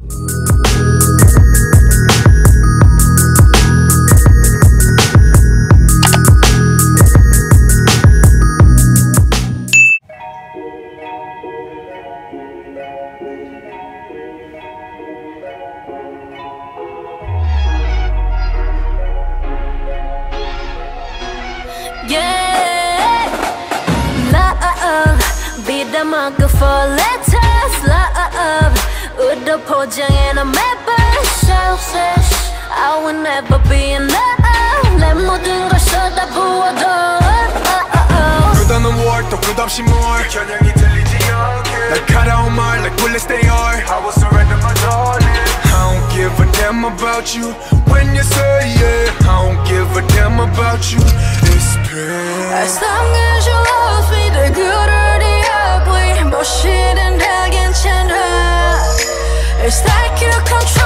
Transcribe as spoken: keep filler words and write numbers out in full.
Yeah, love 비담하고 for letters love 우도 포장해 너 매번 selfish I will never be in love 내 모든 걸 쏟아부어도 끝없는 war 또 끝없이 more 겨냥이 들리지 않게 날카로운 말 like bullets they are I will surrender my darling I don't give a damn about you when you say yeah I don't give a damn about you it's pain As long as you love me the good or the ugly 무엇이든 다 괜찮아 It's like you control